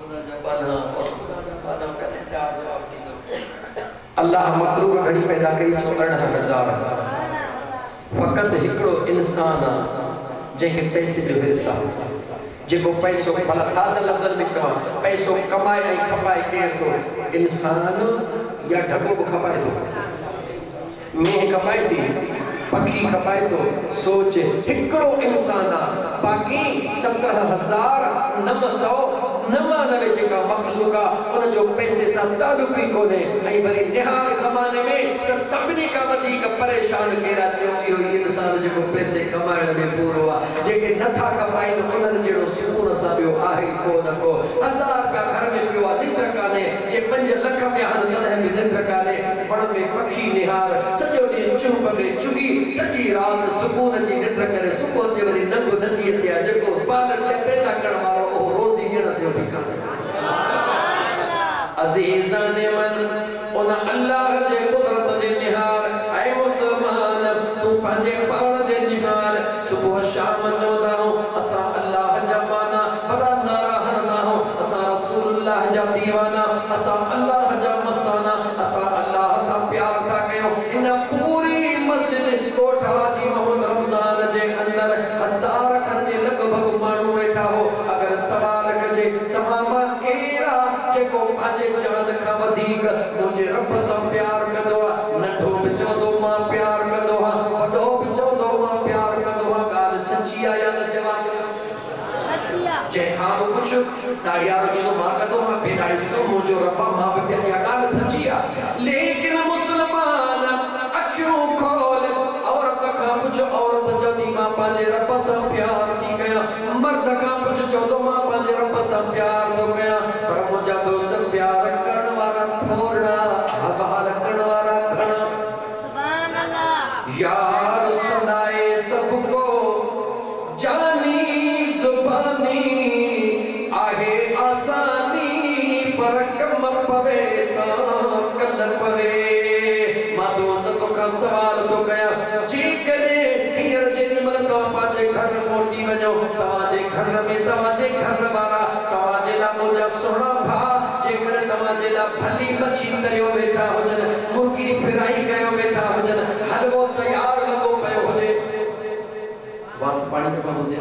अल्लाह मखलूक घड़ी पैदा कई 14,000 फकत हिकड़ो इंसान जेके पैसे जो हिस्सा जेको पैसो भला सादा लफ्ज़न में चवा पैसो कमाए ऐं खपाए केर थो इंसान या ढगो बि खपाए थो मींहुं खपाए थी पखी खपाए थो सोच हिकड़ो इंसान बाक़ी 17,999 जेका मखलूक उन जो पैसे सां तालुक ई कोन्हे ऐं वरी निहाल ज़माने में त सभिनी खां वधीक परेशान केरा थियो कि इहो इंसान जेको पैसे कमाइण में पूरो आहे जेके नथा कमाइनि उन्हनि जहिड़ो सुकून सां ॿियो आहे को न को 1000 रुपया घर में पियो आहे निंड कान्हे जे 5 लख में आहिनि तॾहिं बि निंड कान्हे वण में पखी निहार सॼो ॾींहुं चुप में चुगी सॼी राति सुकून जी निंड करे सुबुह जे वरी नंग नंगीअ ते आहे जेको पालण में पैदा करण वारो उहो रोज़ी ॾियण जो ठिकानो अज़ीज़ान मन उन अल्लाह जे कुदरत जे निहार ऐं मुसलमान तू पंहिंजे पाण जे निहार सुबुह शाम चवंदा आहियूं असां अल्लाह जा माना बड़ा नारा हणंदा आहियूं असां रसूलुल्लाह जा दीवाना असां अल्लाह जा मस्ताना असां अल्लाह सां प्यार था कयूं इन पूरी मस्जिद कोठा जी मोहम्मद रमज़ान जे अंदर 1000 खन जे लॻभॻ माण्हू वेठा हो अगर सवाल कजे तमामु केरा जेको पंहिंजे जान खां वधीक मुंहिंजे रब सां प्यार कंदो आहे नंढो बि चवंदो मां प्यार कंदो आहियां वॾो बि चवंदो मां प्यार कंदो आहियां ॻाल्हि सची आहे या न जवाब जंहिंखां बि कुझु ॾाढियारो चवंदो मां कंदो आहियां बेॾारी चवंदो मुंहिंजो रब मां बि इहा ॻाल्हि सची आहे लेकिन मुस्लमान अखियूं खोल औरत खां पुछ औरत चवंदी मां पंहिंजे रब सां प्यार थी कयां मर्द खां पुछ चवंदो मां पंहिंजे रब सां प्यार थो कयां पर मुंहिंजा दोस्त प्यार करण वारा थोड़ा हवाल करण वारा घणा सुभान अल्लाह यार सदाए सबको जानी जुबानी आहे आसानी पर कम पवे ता कल पवे मां दोस्त तोखां सवाल थो कयां जेकॾहिं हींअर जेॾीमहिल तव्हां पंहिंजे घर मोटी वञो तव्हांजे घर में तव्हांजे घर वारा तव्हांजे लाइ मुंहिंजा सुहिणा भाउ जेकॾहिं तव्हांजे लाइ भली मच्छी तरियो वेठा हुजनि मुर्गी फ्राई कयो वेठा हुजनि हलवो तयारु लॻो पियो हुजे वात पाणी त कोन हुजे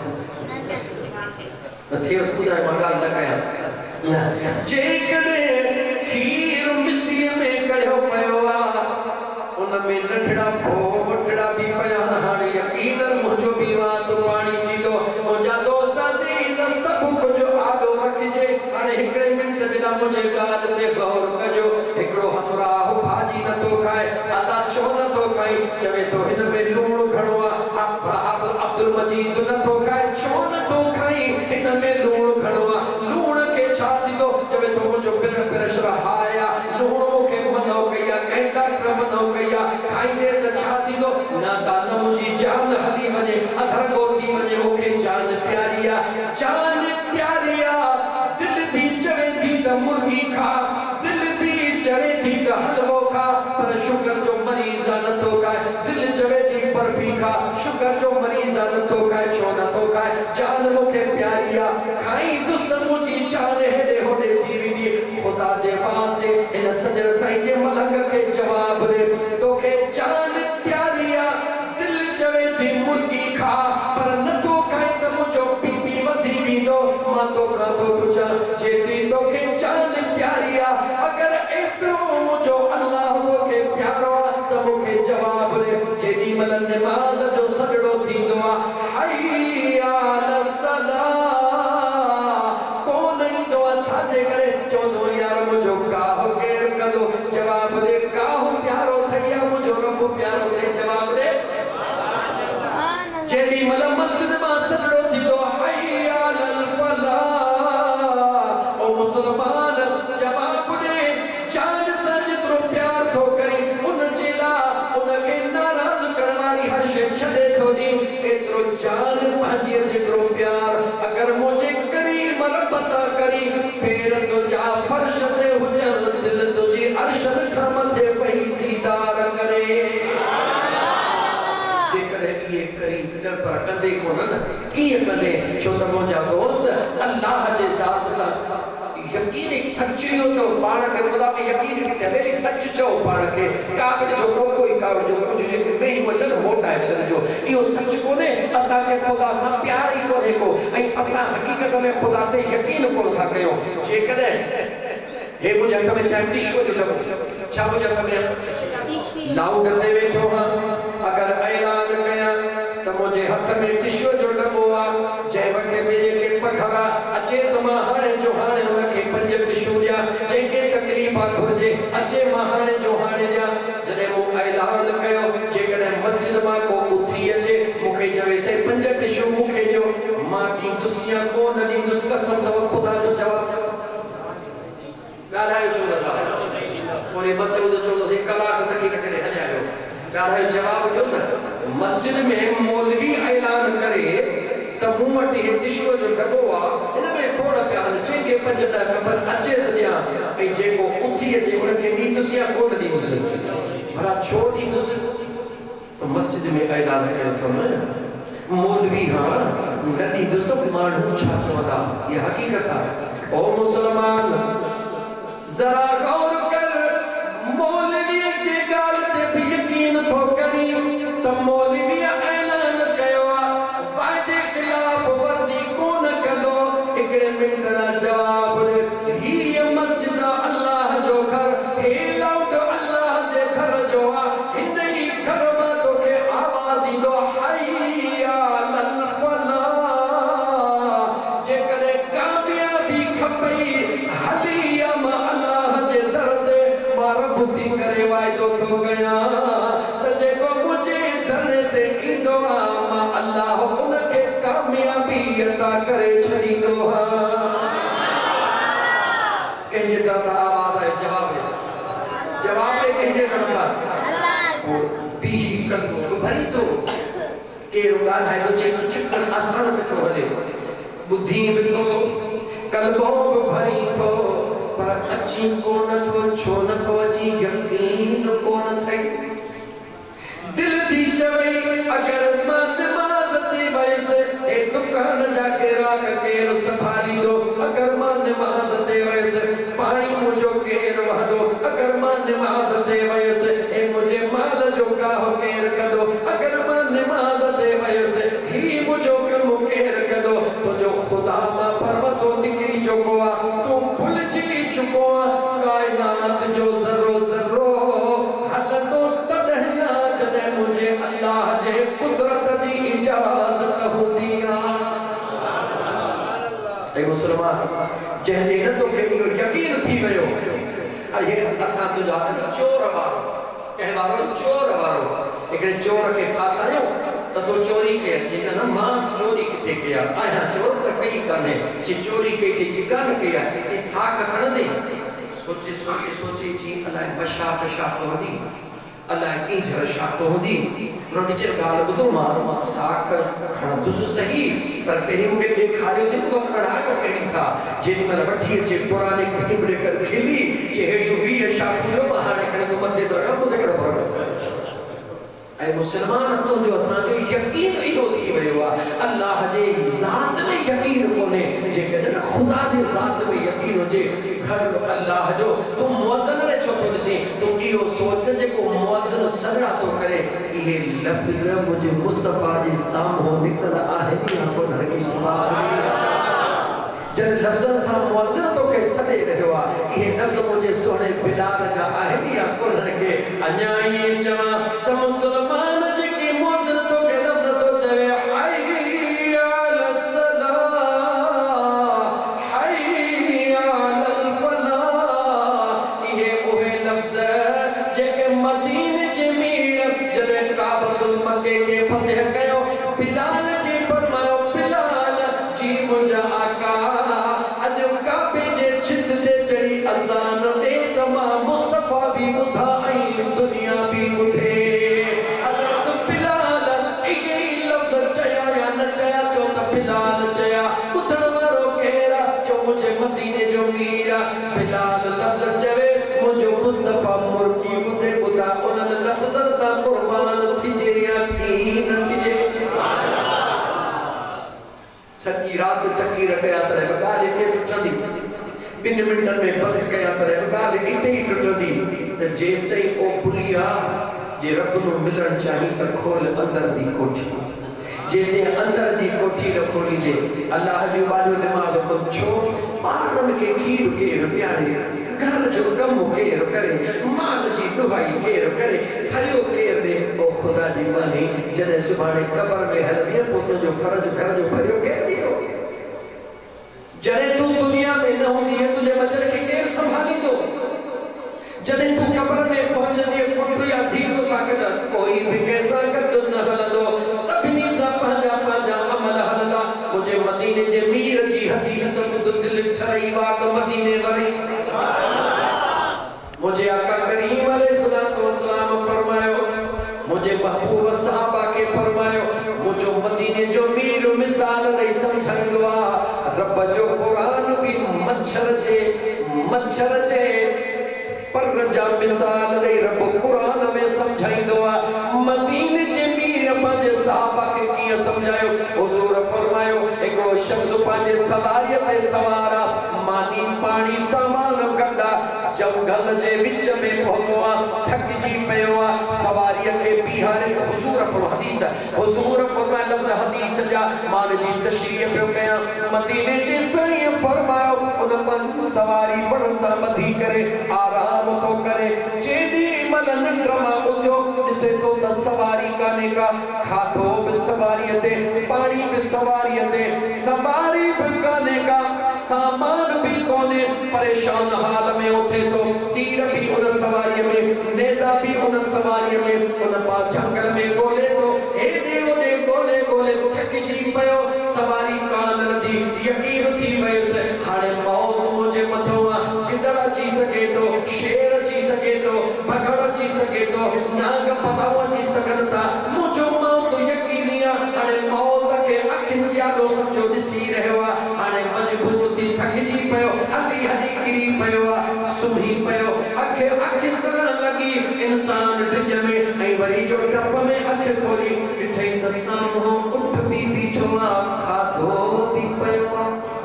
नथी ॿुधाए मां ॻाल्हि न कयां जेकॾहिं खीर मिसीअ में कढियो पियो आहे उन में नंढड़ा पोटड़ा भी पयान हाणे यकीनन मुंहिंजो भी वात पाणी थींदो मुंहिंजा दोस्त अज़ीज़ सभु कुझु आॾो रखिजे हाणे हिकिड़े मिंट जे लाइ मुंहिंजे ॻाल्हि ते गौर कजो हिकिड़ो हमराह भाॼी नथो खाए अदा छो नथो खाई चवे थो हिन में लूणु घणो आहे अब्दुल मजीद नथो खाए छो नथो खाई हिन में लूणु घणो आहे लूण खे छा थींदो चवे थो मुंहिंजो ब्लड प्रेशर हाई आहे लूण मूंखे मनो कई आहे कंहिं डॉक्टर मनो कई आहे खाईंदे त छा थींदो न त मुंहिंजी जान हली वञे अधरंगो थी वञे मूंखे जान प्यारी आहे दिलि बि चवे थी त मुर्गी खा दिलि बि चवे थी त हलवो खा पर शुगर जो मरीज़ नथो खाए दिलि चवे थी बर्फी खा शुगर जो मरीज़ नथो खाए छो नथो खाए जान मूंखे प्यारी आहे खाईंदुसि त मुंहिंजी जान हेॾे होॾे थी वेंदी ख़ुदा जे वास्ते इन सजण साईं जे मलंग खे जवाब ॾे तोखे जान प्यारी आहे दिलि चवे थी मुर्गी खा पर नथो खाए त मुंहिंजो बीपी वधी वेंदो मां तोखां थो पुछां जेतिरी तोखे जान प्यारी आहे अगरि एतिरो मुंहिंजो अल्लाह तोखे प्यारो आहे त मूंखे जवाब ॾे जेॾीमहिल निमाज़ जो सॼड़ो थींदो आहे हय्या अला सलाह कोन ईंदो आहे छाजे करे चवंदो यार मुंहिंजो गाह केरु कंदो जवाब ॾे गाह प्यारो थई आहे मुंहिंजो रब प्यारो थिए जवाब ॾे जेॾीमहिल मस्जिद मां सॼड़ो थींदो आहे हय्या अलल फलाह ओ मुस्लमान जवाब ॾे जान सां जेतिरो प्यार थो करे उन जे लाइ उनखे नाराज़ करण वारी हर शइ छॾे थो ॾे एतिरो जान पंहिंजीअ जेतिरो प्यार अगरि मुंहिंजे करीम रब सां करी पेर तुंहिंजा फर्श ते हुजनि दिलि तुंहिंजी अर्श खां मथे पई दीदार करे जेकॾहिं इहे करी पर कंदे कोन न कीअं कंदे छो त मुंहिंजा दोस्त अल्लाह जे ज़ात सां सच्ची हो तो पाण के खुदा पे यकीन किथे मेरी सच चो पाण के कावड़ जो तो कोई कावड़ जो कुछ ने नहीं वचन मोटा है छन जो यो सच कोने असा के खुदा सा प्यार ही कोने को ऐ असा हकीकत में खुदा ते यकीन को था कयो जे कदे हे मुझे हथ में चाहे टिश्यू जो छा मुझे हथ में लाउड दे वेठो हां अगर ऐलान कया तो मुझे हथ में टिश्यू जो डबो आ जे वटे मेरे के पखरा अचे तो मां हाणे जो हाणे उनके पंज टिश्यू दिया जे के तकलीफ आ घुरजे अचे मां हाणे जो हाणे दिया जने वो ऐलान कयो जे कने मस्जिद मां को उठी अचे मुखे जवे से पंज टिश्यू मुखे जो मां की दुनिया को नदी दुस कसम दो खुदा जो जवाब गालायो जो था और ये बस उधर से कलाक तक ही कटे हले आयो गालायो जवाब जो न मस्जिद में मौलवी ऐलान करे त मुमटी हे टिश्यू जो डबो आ इन में थोड़ा प्यान जे के पंज दा खबर अचे त दिया ए जे को उठी अचे उनके नींद सिया को नदी दुस भला छो दी दुस तो मस्जिद में ऐलान करे तो न मौलवी हां नदी दुस तो माण्हू छा चवंदा ये हकीकत है ओ मुसलमान जरा गौर कर मौलवी जे गाल ते भी यकीन थो करी त मौलवी ऐलान कयो वादे खिलाफ वर्जी कोन कंदो एकड़े मिनट ना जवाब ही मस्जिद अल्लाह जो घर हे लाउड अल्लाह जे घर जो हिन ही घर में तोखे आवाज ईंदो hayya अल फलाह जे कदे कामयाबी खपई हली बुद्धि करे वायदो तो गया त जेको मुझे धने ते इंदो आ अल्लाह उनके कामयाबी अता करे छड़ी दो हां कहे दाता आवाज है जवाब दे कहे दाता अल्लाह भी कल भरी तो के रुला है तो जे चुप आसान से तो हले बुद्धि में तो कल्बो भरी तो पर अच्छी को न तो छो न तो जी यकीन को न थे दिल थी चवई अगर मन नमाज ते वैसे ए दुकान जाके राख के संभाली दो अगर मन नमाज ते वैसे पानी मुझो केर वहदो अगर मन नमाज ते वैसे ए मुझे माल जो गाहो केर कदो अगर मन नमाज ते वैसे ही मुझो कम केर कदो तो जो खुदा मा परवसो निकली चुकोआ तू भूल चुको कायनात जो जरो जरो हलतो तदहना जदे मुझे अल्लाह जे कुदरत जी इजाजत हुंदी आ ए मुसलमान जहने न तो के यकीन थी वयो ये असा तो जात चोर वारो कहवारो चोर वारो एकड़े चोर के पास आयो तो चोरी के जे न मां चोरी किथे किया आया चोर त कई काने जे चोरी के जे कान किया जे साख खण दे सोचे जी अल्लाह बशा बशा होदी अल्लाह की झरशा होदी रोटी जे गाल बुदो मार साख खण दुस सही पर पेरी मुके देखारियो से तो खड़ायो केडी था जे मल वठी जे पुराने खिबड़े कर खेली जे हेडी वी शाख जो बाहर खड़े तो मथे तो रब ते करो ऐ मुसलमान तो जो असा जो यकीन इहो थी वयो आ अल्लाह जे जात में यकीन कोने जे कदे खुदा जे जात में यकीन हो जे घर अल्लाह जो तू मुअज्जिन रे छो तो दिसी तू इहो सोच जे को मुअज्जिन सदा तो करे ये लफ्ज मुझे मुस्तफा जी सामने निकल आहे भी को नर के जवाब जन लफ्ज़न सा मुअज्जिन तो के सदे रहो आ ये लफ्ज मुझे सोने बिलाल जा आहे भी को नर के अन्या ये चवा त मुसलमान जे के मुअज्जिन तो के लफ्ज तो चवे hayya अल सलाह hayya अल फलाह ये ओहे लफ्ज जे के मदीने जे मीर जदे काबतुल मक्के के फतह कयो बिलाल के फरमायो बिलाल जी मुझा आका छित से चढ़ी अजान दे तमाम मुस्तफा भी बुधा आई दुनिया भी बुधे हजरत बिलाल ये लफ्ज चया या न चया जो त बिलाल चया बुधण वारो केरा जो मुझे मदीने जो मीरा बिलाल लफ्ज चवे मुझे मुस्तफा मुर्गी बुधे बुधा उन लफ्ज ता कुर्बान थी जे यकीन थी जे सच्ची रात तकी रखया तरे गाली के टुटंदी ॿिनि मिंटनि में बस कयां पर ॻाल्हि इते ई टुटंदी त जेसि ताईं ओ पुलिया जे रब नूं मिलणु चाही त खोल अंदर दी कोठी जेसि अंदर जी कोठी न खोली दे अल्लाह जो वालो नमाज़ को छो ॿारनि खे खीर केरु प्यारे घर जो कमु केरु करे माल जी दुहाई केरु करे हरियो केरु ॾे ओ ख़ुदा जी मानी जॾहिं सुभाणे क़बर में हलंदी पुट जो घर जो भरियो केरु ॾींदो जॾहिं तूं दुनिया में न हूंदी तुंहिंजे बचड़े खे केरु संभालींदो जॾहिं तूं क़बर में पहुचंदी पुट या धीउ सां गॾु कोई बि कंहिंसां गॾु न हलंदो सभिनी सां पंहिंजा अमल हलंदा मुंहिंजे मदीने जे मीर जी हदीस मुंहिंजो दिलि ठरई वाक मदीने वरी मुझे आका करीम अलैहिस्सलाम फरमायो मुझे महबूब सहाबा के फरमायो मुझो मदीने जो मीर मिसाल नहीं समझंदो रब जो कुरान भी मच्छर जे पर जा मिसाल नहीं रब कुरान में समझाइंदो मदीने जे मीर पंहिंजे सहाबा के कीअं समझायो हुजूर फरमायो हिकिड़ो शख्स पंहिंजे सवारीअ ते सवार मानी पानी सामान कंदा जंगल जे विच में पहुतो थकजी पियो सवारीअ खे बीहारे हुजूर फरमाए लफ़्ज़ हदीस जा मान जी तशरीह पियो कयां मदीने जे साईं फरमायो उन पंहिंजी सवारी बड़ सां ॿधी करे आराम थो करे जेॾी महिल निंड मां उथियो ॾिसे थो त सवारी कान्हे का खाधो बि सवारीअ ते पाणी बि सवारीअ ते सवारी बि कान्हे का सामान भी कोने परेशान हाल में उठे तो तीर भी उन सवारी में नेजा भी उन सवारी में उन पा जंगल में गोले तो एडे ओडे गोले गोले थकजी पयो सवारी कान नदी यकीन थी वयस हाणे मौत मुझे मथवा किधर अची सके तो शेर अची सके तो भगड़ अची सके तो नाग पलाव अची सकता मुझो मौत यकीनी हाणे मौत के अखिन जाडो समझो दिसी रहयो हाणे मजबूर थी थकजी पयो हली किरी पयो सुही पयो अख सर लगी इंसान ड्रिज में ऐं वरी जो टप में अख खोली ॾिठई त साम्हूं उठ भी बीठो खाधो भी पयो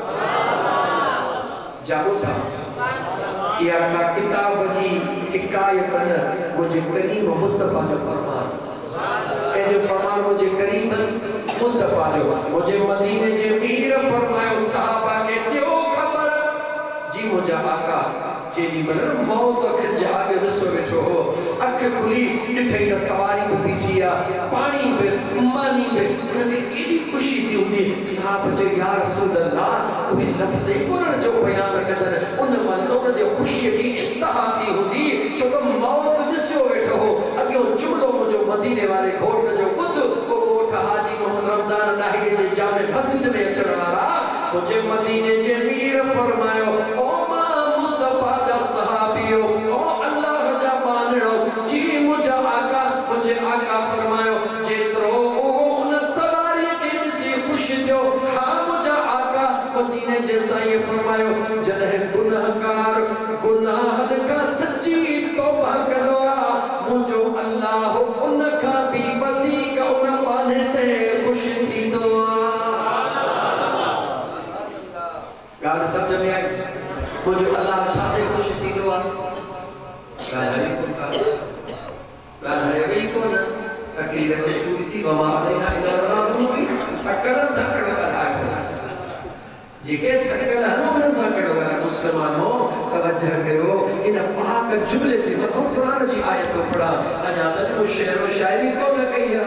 जागो था या का किताब जी हिकायतन मुझे करीम मुस्तफा जो फरमान ए जो फरमान मुझे करीम मुस्तफा जो मुझे मदीने जे मीर फरमायो सहाबा के ॾियो खबर जी मुझा आका जेडी मल मौत अखिन जे आगे विसो हो अख खुली ॾिठई त सवारी भी बीठी पानी भी मानी भी उनके एडी खुशी थी हुंदी साहब जे या रसूल अल्लाह उहे लफ्ज़ कुरान जो बयान कजन उन मन उन जे खुशी जी इंतहा थी हुंदी छो त मौत ॾिसो वेठो हो अॻियो जुमलो मुझो मदीने वाले घोट जो ॿुध को घोट हाजी मोहम्मद रमज़ान लाहिरी जे जामे मस्जिद में अचण वारा मुझे मदीने जे मीर फरमायो ओ मां मुस्तफा जा सहाबियो ओ अल्लाह जा मानड़ो जी मुझे आका फरमायो जेतरो ओ उन सवारी के ॾिसी खुश थियो हा मुझे आका मदीने जे साईं फरमायो जॾहिं गुनाहगार गुनाहन का सच्ची तौबा कंदो मुझो अल्लाह उन खां भी वधीक उन पाने ते खुश थींदो गाल समझ में आई मुझो अल्लाह छा ते खुश थींदो गाल हरी कोन तकरीर को पूरी थी वमा अलैना इल्ला बलागुन तकलन सकड़ो गाल जेके तकल हनुमन सकड़ो गाल मुस्लमान हो तवज्जो करो इन पाक जुमले से मथो कुरान जी आयत पढ़ा अजा नजम शेर व शायरी को न कहिया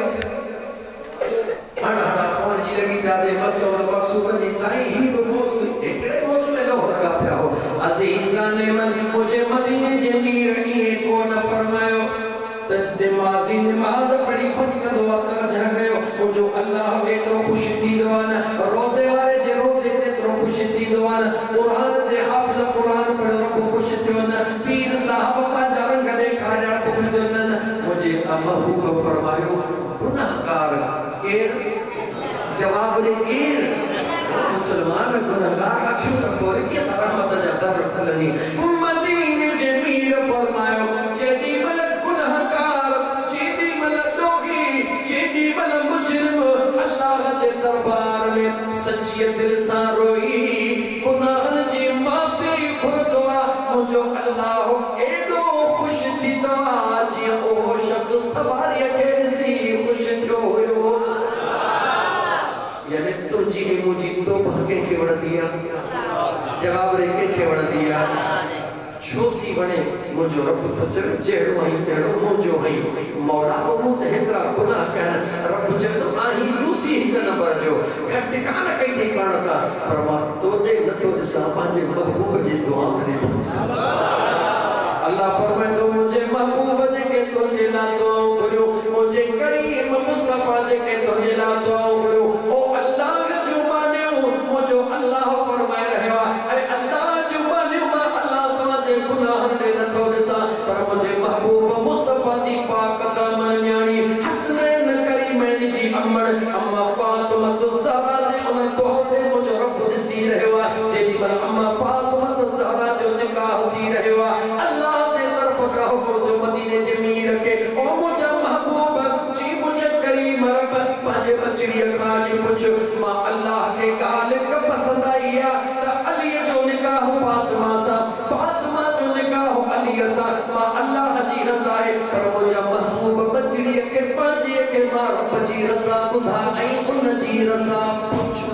हड़ा कौन जी लगी प्यादे मसो बक्सु वसी साईं ही मौजू एकड़े मौजू में लो लगा पिया हो अजीजान मन मुझे मदीने जे मीर की को न फरमायो त नमाज़ी नमाज पढ़ी पसंद वक्त झगड़ो मुझो अल्लाह एतरो खुश थींदो न रोजे वाले जे रोजे एतरो खुश थींदो न कुरान जे हाफिज कुरान पढ़ो रब खुश थियो न पीर साहब पंहिंजा रंग ॾेखारिया रब खुश थियो न मुझे महबूब फरमायो गुनाहगार केर जवाब दे केर मुसलमान गुनाहगार अखियों तक खोले के रहमत जा दर खुलनी मदीने जे मीर फरमायो जेडी मल गुनाहगार जेडी मल दोगी जेडी मल मुजरिम अल्लाह जे दरबार में सच्ची दिल सां रोई गुनाहन जी माफी सवारी के सी खुश थियो हुयो यानी तुझी मुझी तो भागे के वण दिया जवाब रे के वण दिया छो थी वणे मुझो रब तो चवे जेड़ो आई तेड़ो मुझो हई मौला को ते हेतरा गुनाह कन रब चवे तो आही लूसी हिस्सा न पर जो घट कान कई थी करण सा पर मां तो ते नथो दिसा पांजे महबूब जी दुआ ने तो अल्लाह फरमाए तो मुझे महबूब जे के तो जेला तो करो मुझे करीम मुस्तफा जे के तो जेला तो करो ओ अल्लाह जो माने मुझो अल्लाह फरमाए रहवा अरे अल्लाह जो माने अल्लाह तो जे गुनाह ने नथो दिसा पर मुझे महबूब मुस्तफा जी पाक दामन न्याणी हसनैन करीमैन जी अम्मड़ अम्मा फातिमा तो ज़हरा जे उन तो ते मुझो रब दिसी रहवा जेदी बल अम्मा फातिमा तो ज़हरा जो निकाह थी रहवा अल्लाह जे तरफ रहो जो मदीने जे मीर के ओ मुझे महबूब जी मुझे करीम रब पांजे बचड़ी अखराजी पूछ मां अल्लाह के गालिब का पसंद आईया त अली जो निकाह फातिमा सा फातिमा जो निकाह अली सा मां अल्लाह जी रज़ा है पर मुझे महबूब बचड़ी के पांजे के मां रब जी रज़ा बुधा आई उन जी रज़ा पूछ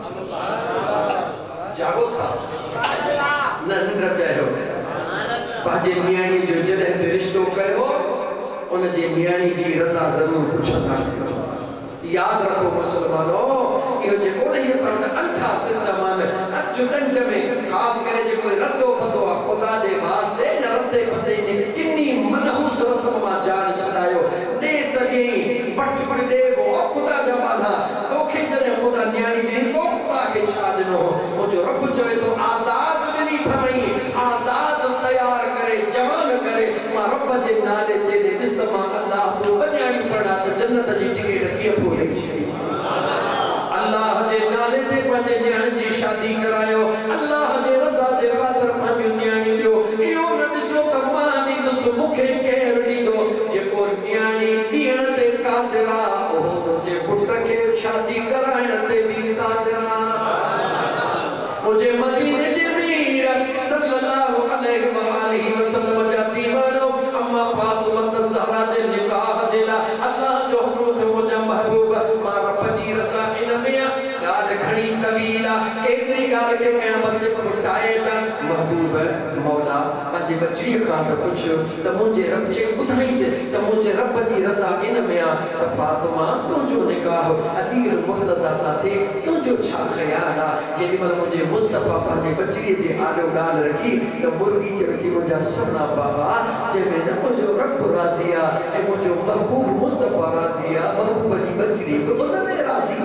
जागो था नंदर पे हो पांजे मियाणी जो जने रिश्तो कयो उन जे मियाणी जी रज़ा जरूर पुछंदा याद रखो मुसलमानो यो जे कोई असन अंधा सिस्टम आन अचुकंड में खास करे जे कोई रद्दो पतो खुदा जे वास्ते न रद्दे पते ने किन्नी मनहूस रस्म मा जान छडायो दे तगे पट पट दे वो खुदा जमाना तोखे जने खुदा न्याणी ने तो खुदा के छा दिनो मुझो रब चवे तो आजाद नहीं थमई आजाद तैयार करे जवान करे मां रब जे नाले ते दे इस्तेमा अल्लाह तो न्याणी पड़ा तो जन्नत जी टिकट के फूल अल्लाह जे नाले ते पंजे न्याणी जी शादी करायो अल्लाह जे रज़ा जे खातिर पंजे न्याणी दियो इयो न दिसो त मां नी दसो मुखे केर दी दो जे को न्याणी दीण ते कादरा ओ तो जे पुट के शादी कराइण ते भी कादरा मुझे मदीने जे मीर सल्लल्लाहु अलैहि व आलिहि वसल्लम जा दीवानो अम्मा फातिमा ज़हरा जे निकाह जेला अल्लाह जो हुकुम मुझे महबूब मां रब जी रज़ा इन में गाल घणी तवीला केतरी गाल के कहण बस फुटाए जा महबूब मौला पंहिंजे बचड़ी खां त पुछ त मुझे रब जे ॿुधाई से त मुझे रब जी रज़ा इन में आ त फातिमा तुंहिंजो निकाह अली मुर्तज़ा सां थे तुंहिंजो छा ख़्याल आ जेॾी महिल मुझे मुस्तफा पंहिंजे बचड़ीअ जे आॾो ॻाल्हि रखी त मुर्गी चवे थी मुंहिंजा सना बाबा जंहिंमें जा मुंहिंजो रब राज़ी आ ऐं मुंहिंजो महबूब मुस्तफा राज़ी आ महबूब जी बचड़ी त उन में राज़ी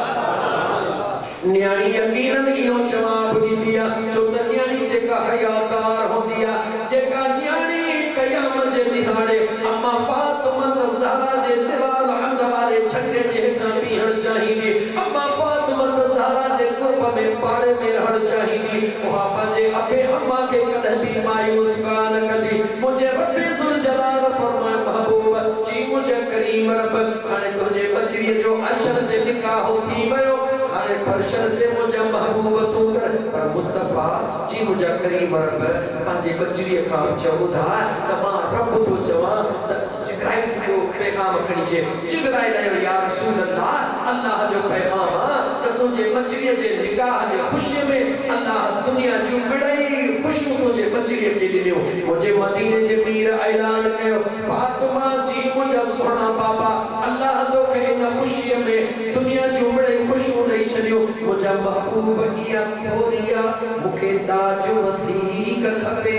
न्याणी यकीनन इहो जवाब ॾींदी आहे छो त न्याणी जेका हयातार हूंदी आहे जेका न्याणी क़यामत जे ॾिहाड़े अम्मा फातिमा ज़हरा जे दीवाल हमद वारे झंडे जे हेठां बीहण चाहींदी अम्मा फातिमा ज़हरा जे कुर्ब में पाड़े में रहण चाहींदी उहा पंहिंजे अबे अम्मा खे कॾहिं बि मायूस कान कंदी मुंहिंजे रब्बे ज़ुल जलाल फरमाए महबूब जी मुंहिंजे करीम रब हाणे तुंहिंजे बचड़ीअ जो अर्शद ते निकाह थी वियो हाणे फर्शन ते मुझे महबूब तू कर पर मुस्तफा जी मुझे करीम रब पंहिंजे बचड़ीअ खां चवंदा त मां रब तो चवां त जिब्राइल जो पैगाम खणी जे जिब्राइल आयो या रसूल अल्लाह जो पैगाम त तुझे बचड़ीअ जे निकाह जे खुशी में अल्लाह दुनिया जो बड़ई खुशबू तुझे बचड़ीअ जे ॾिनो मुझे मदीने जे मीर ऐलान कयो फातिमा जी मुझे सोना बाबा अल्लाह तो के इन खुशी में दुनिया जो बड़ई खुशबू ॾेई छॾियो मुझे महबूब इहा थोरिया मूंखे ताज वधीक खपे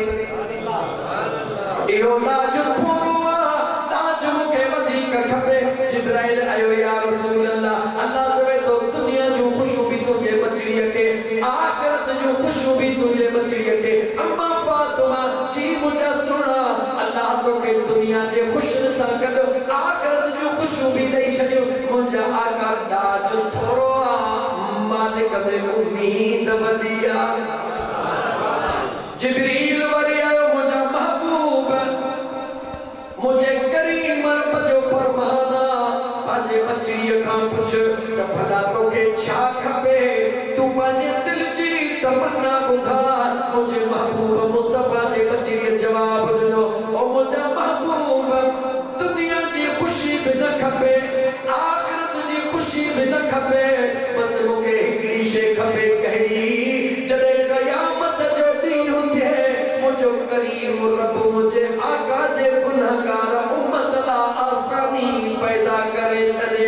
इहो ताज थोरो आहे ताज मूंखे वधीक खपे जिब्राइल आयो या रसूल अल्लाह चवे तो दुनिया जो खुशबू भी तुझे बचड़ीअ खे आखिरत जो खुशबू भी तुझे बचड़ीअ खे अम्मा फातिमा जी मुझे सुना अल्लाह तो के दुनिया जे खुशन सां गॾु आखिरत जो खुशबू भी ॾेई छॾियो मुंहिंजा आका ताज थोरो मालिक में उम्मीद वदिया जिब्रील वरी आयो मुझे महबूब मुझे करीम रब जो फरमाना पंहिंजे बचड़ीअ खां पुछ त भला तोखे छा खपे तू पंहिंजे दिल जी तमन्ना ॿुधार मुझे महबूब मुस्तफा जे बचड़ीअ जवाब ॾिनो ओ मुझे महबूब दुनिया जी करीम रब मुझे आका जे गुनहगार उम्मत ला आसानी पैदा करे छड़े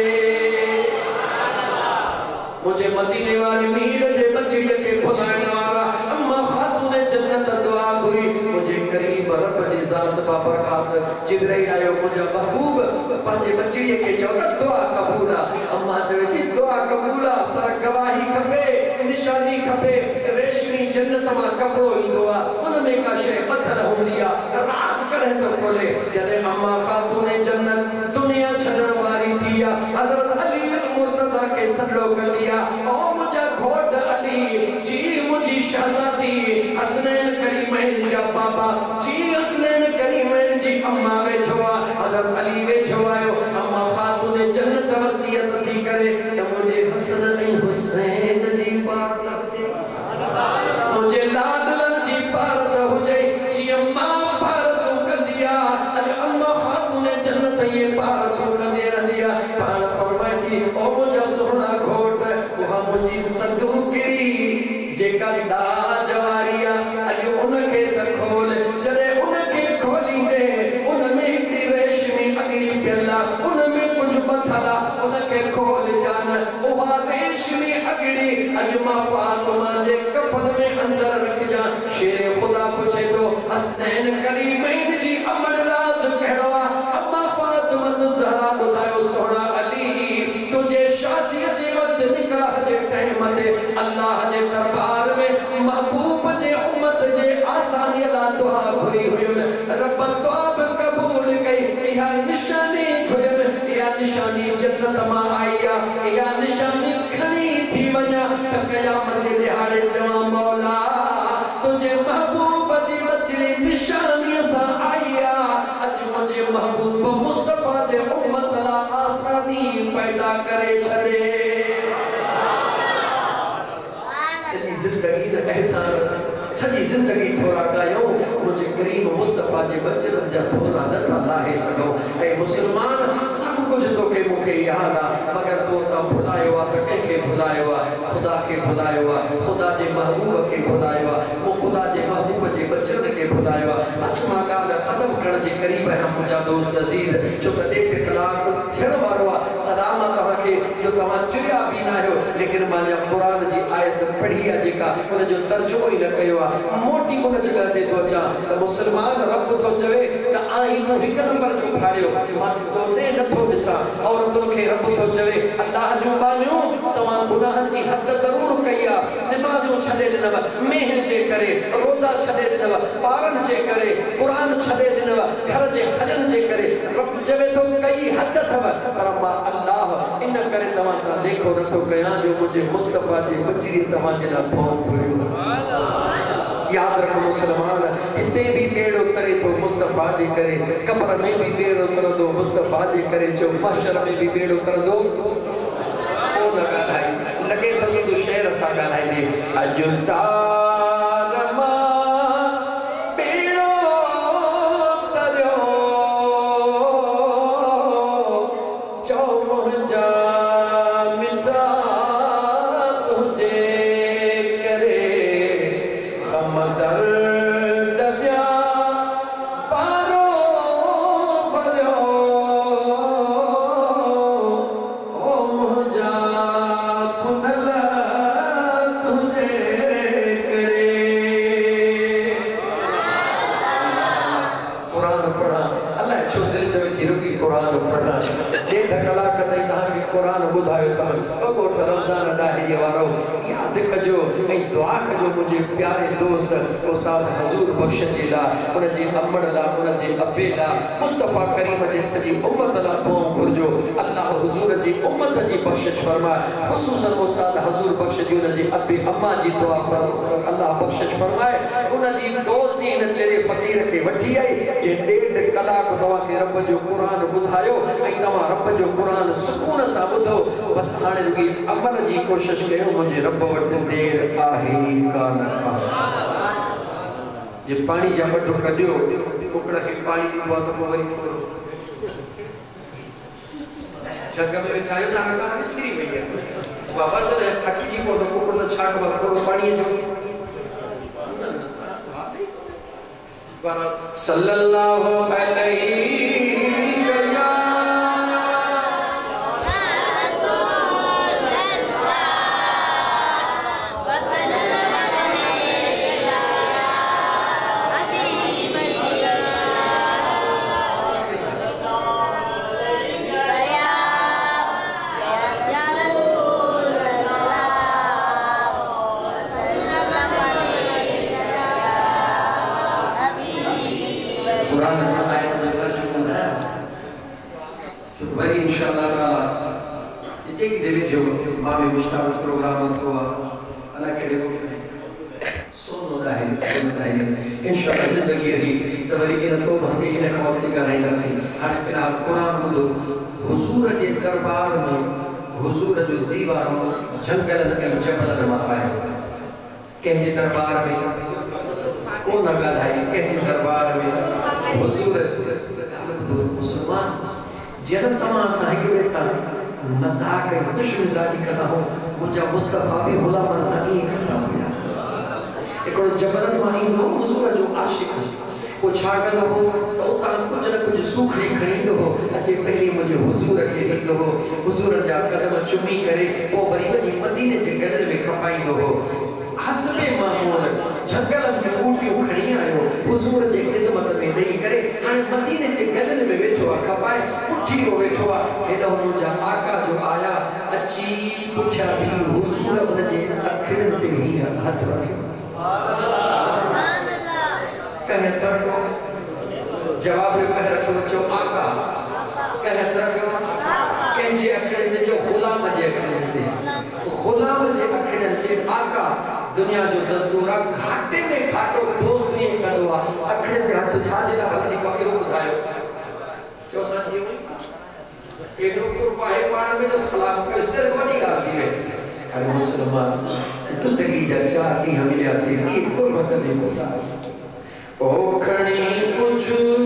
मुझे मदीने वाले मीर जे बचड़िया के बुलाने वाला अम्मा खातून जन्नत दुआ हुई मुझे करीब रब जी जात बाबरकात जिब्राइल आयो मुझे महबूब पांजे बचड़िया के चौथा दुआ कबूला अम्मा चवे दुआ कबूला पर गवाही खपे निशानी खपे रेशमी जन्नत मा कपड़ो ही दुआ उनमें का शे पत्थर हुंदिया राज करे तो खोले जदे अम्मा खातून जन्नत दुनिया छड़न वाली थिया हजरत अली मुर्तजा के सडो कर दिया ओ मुझे घोट अली जी मुझी शहजादी हसनैन करीमैन जा बाबा जी हसनैन करीमैन जी अम्मा वे छोआ हजरत अली वे छोआयो अम्मा खातून जन्नत वसीयत थी करे त मुझे हसन ऐं हुसैन जी पार लगे मुझे लादलन जी पार हुजे जी अम्मा पार तू कर दिया अरे अम्मा खातून जन्नत ये पार तू कर दिया पार फरमाई थी ओ मुझे सोना घोट वहां मुझी सदुकरी जेका दा जवारिया अरे उनके त खोल जदे उनके खोली दे उनमें हिकड़ी रेशमी अगली प्याला उनमें कुछ पथला उनके खोल जान वहां रेशमी अगड़ी अजमा फातिमा जे कफन में अंदर रख जा शेर खुदा पूछे तो हसनैन करीमैन जी अमर राज कहवा अम्मा फातिमा तो ज़हरा बुधायो सोना अली तुझे शादी जे वक्त निकाह जे टाइम ते अल्लाह जे दरबार में महबूब जे उम्मत जे आसानी ला दुआ हुई रब दुआ कबूल कई या निशानी खुद या निशानी जन्नत मा आया या निशानी खनी थी वजा त क़यामत जे दिहाड़े चवा मौला तुझे महबूब जी बचड़ी निशानी सा आया अज मुझे महबूब मुस्तफा जे उम्मत ला आसानी पैदा करे छड़े सजी जिंदगी दा एहसान सजी जिंदगी थोड़ा कायो मुझे करीम मुस्तफा जे बचड़न जा थोड़ा न था लाहे सको ए मुसलमान सब कुछ तो के मुखे याद आ मगर तो सब भुलायो आ तो के भुलायो आ खुदा के भुलायो आ खुदा जे महबूब के भुलायो आ वो खुदा जे महबूब जे बचड़न के भुलायो आ असमा गाल खत्म करण जे करीब है मुजा दोस्त अजीज जो त 1 कलाक थियण वारो आ सलाम तवा के जो तवा चुरिया भी ना हो लेकिन माने कुरान जी आयत पढ़ी आ जेका उन जो तर्जुमो ही न कयो आ मोटी उन जगह ते तो चा त मुसलमान रब तो चवे त आई तो 1 नंबर जो फाड़ियो मान तो ने नथो दिसा और तुनखे रब तो चवे अल्लाह जो बानियो तवा गुनाहन जी हद जरूर कया नमाजो छदे दिनवा मेहर जे करे रोजा छदे दिनवा पारन जे करे कुरान छदे दिनवा घर जे हजन जे करे रब चवे तो कई हद थव पर मां अल्लाह इन करे तवा सा देखो नथो कया जो मुझे मुस्तफा जी बचड़ी तवा जे ला थोन फुरियो याद रखो मुसलमान इते भी बेड़ो करे तो मुस्तफा जी करे कब्र में भी बेड़ो कर दो मुस्तफा जी करे जो महशर में भी बेड़ो कर दो ओ लगा भाई लगे तो शेर सा गालाई दे अजुता रमा बेड़ो करो चौ मुझा मिटा तुझे करे कम दर्द ब्या पारो भलो ओ मुझा कुनल तुझे करे कुरान पढ़ा अल्लाह छो दिल चवे थी रुकी कुरान पढ़ा 1 कलाक ताईं तहां के कुरान बुधायो था ओ गोठ रमजान अदाही जे वारो याद कजो ऐं दुआ कजो मुझे प्यारे दोस्त उस्ताद हजूर बख्श जी ला उन जी अम्मड़ ला उन जी अबे ला मुस्तफा करीम जे सजी उम्मत ला दुआ घुरजो अल्लाह हुजूर जी उम्मत जी बख्शिश फरमाए खुसूसन उस्ताद हजूर बख्श जी उन जी अबे अम्मा जी दुआ अल्लाह बख्शिश फरमाए उन जी दोस्ती इन चरे फकीर के वठी आई जे 1.5 कलाक तवा के रब जो कुरान बुधायो ऐं तवा रब जो कुरान सुकून सा बुधो बस हाने रुगी अमल जी कोशिश कयो मुझे रब वट देर आहे कान जे पानी जा वटो कढियो कुकड़ के पानी ॾिबो त पोइ वरी थोरो जग में वेठायो त लगा विसरी वई आहे बाबा जॾहिं थकिजी पो त कुकड़ त छा कबो थोरो पाणी जो सल्लल्लाहु अलैहि प्रोग्राम इंशाअल्लाह जिंदगी दी तवरी इन तो बंदे इन खवाती कराइंदासी हां फिलहाल कुरान बुदो हुजूर जे दरबार में हुजूर जो दीवारों जंगल के जबल रमा पाए के जे दरबार में को न गालाई के जे दरबार में हुजूर मुसलमान जन्म तमा साहिब के साथ मजाक खुश मिजाजी करना हो मुझा मुस्तफा भी गुलाम साई करता हो एक जबल मानी दो हुजूर जो आशिक को छा कर हो तो उता कुछ न कुछ सुखड़ी खणी दो अचे पहले मुझे हुजूर के दी दो हुजूर जा कदम चुमी करे वो वरी वरी मदीने जे गदर में खपाई दो हसबे मामूल जंगल में ऊटी खणी आयो हुजूर जे खिदमत में नहीं करे हाने मदीने जे गदर में बैठो खपाए उठी रो बैठो एदा मुझा आका जो आया अची पुठा भी हुजूर उन जे अखिन पे ही हाथ रखो कहे तरको जवाब कह रखो जो आका कहे तरको कंजे अखड़े ते जो गुलाम जे अखड़े ते आका दुनिया जो दस्तूर घाटे में घाटो दोस्त नहीं कंदो अखड़े ते हाथ छाजे ला हलनी को इहो बुधायो जो साथी एडो को पाए पाण में जो सलाम कर इस तरह वडी गाल थी अरे मुसलमान जिंदगी जा चाहती हमें आती है कुर्बत दे मुसाफ ओ खणी कुछ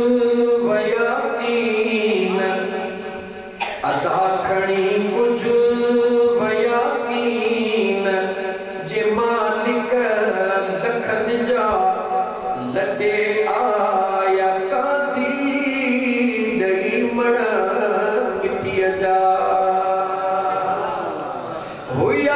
बयाकीन अता खणी कुछ बयाकीन जे मालिक लखन जा लडे आया कांधी दई मण मिट्टी जा होया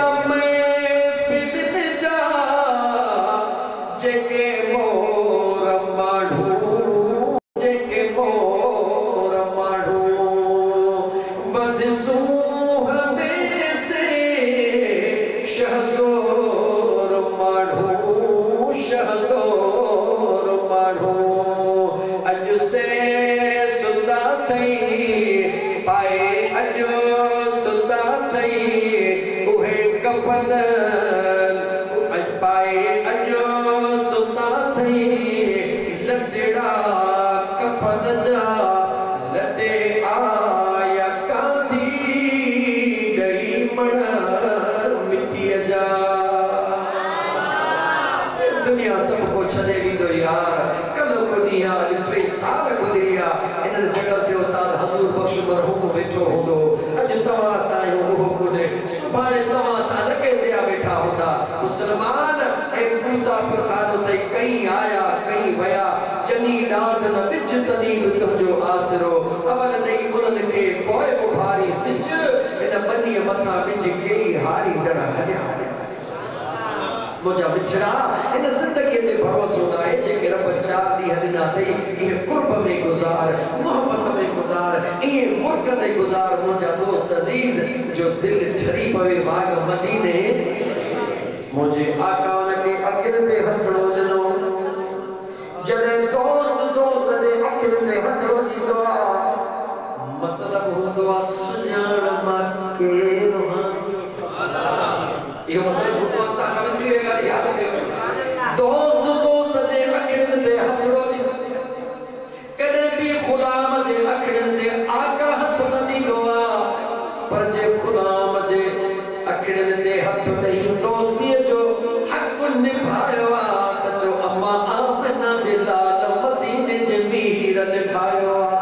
मुसलमान एक मुसाफिर खानो ते कहीं आया कहीं वया जनी डांट न बिच तजी तुझो आसरो अवल नहीं उन के पोए बुखारी सिज इन बनी मथा बिच के हारी दर हल्या मुझा बिछड़ा इन जिंदगी ते भरोसो ना है जे के रब चाहती हदना थई ये कुर्ब में गुजार मोहब्बत में गुजार ये मुर्ग ते गुजार मुझा दोस्त अजीज जो दिल ठरी पवे बाग मदीने मुझे आका उनके अखिर ते हथड़ो दिनो जने दोस्त दोस्त दे अखिर ते हथड़ो दी दुआ मतलब हो दुआ सुजान मके ये मतलब हो दुआ ता कभी याद रखो दोस्त दोस्त दे अखिर ते हथड़ो दी कदे भी गुलाम जे अखिर ते आका हथ न दी दुआ पर जे गुलाम जे अखिर ते हथ नहीं दोस्ती जो हक निभायो त जो अम्मा आमना जे लाल मदीने जे मीर निभायो